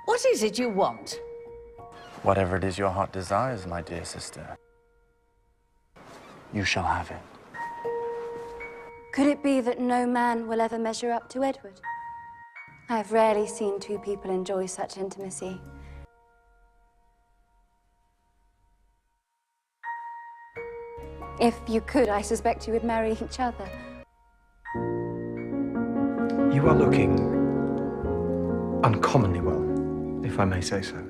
What is it you want? Whatever it is your heart desires, my dear sister. You shall have it. Could it be that no man will ever measure up to Edward? I have rarely seen two people enjoy such intimacy. If you could, I suspect you would marry each other. You are looking uncommonly well, if I may say so.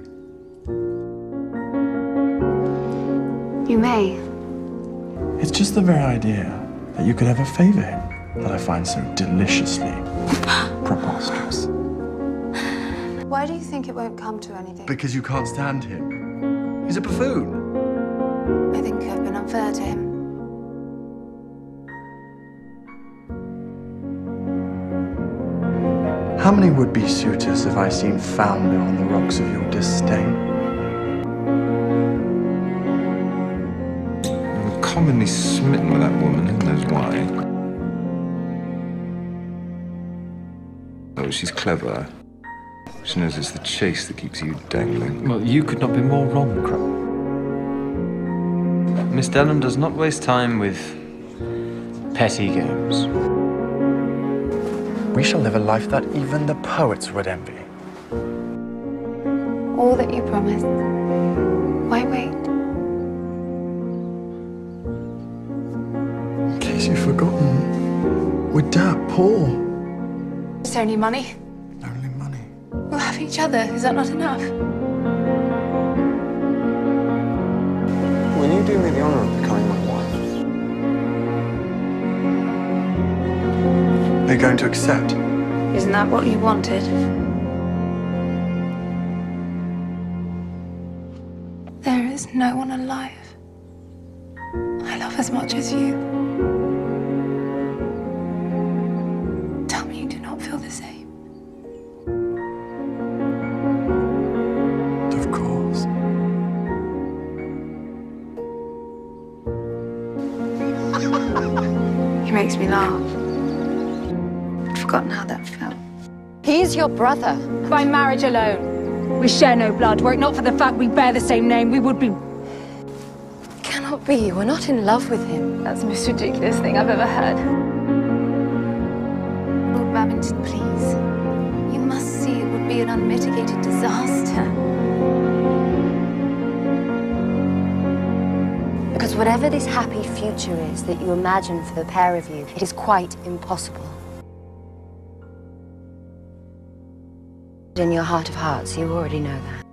You may. It's just the very idea that you could ever favor him that I find so deliciously preposterous. Why do you think it won't come to anything? Because you can't stand him. He's a buffoon. I think I've been unfair to him. How many would-be suitors have I seen founder on the rocks of your disdain? I'm commonly smitten with that woman, who knows why. Oh, she's clever. She knows it's the chase that keeps you dangling. Well, you could not be more wrong, Clara. Miss Denham does not waste time with petty games. We shall live a life that even the poets would envy. All that you promised. Why wait? In case you've forgotten, we're dirt poor. Is there any money? Only money. We'll have each other. Is that not enough? Will you do me the honor of becoming my wife? Are you going to accept? Isn't that what you wanted? There is no one alive I love as much as you. Tell me you do not feel the same. Of course. He makes me laugh. I'd forgotten how that felt. He's your brother. By marriage alone. We share no blood. Were it not for the fact we bear the same name, we would be... Cannot be. You were not in love with him. That's the most ridiculous thing I've ever heard. Lord Babbington, please. You must see it would be an unmitigated disaster. Because whatever this happy future is that you imagine for the pair of you, it is quite impossible. In your heart of hearts, you already know that.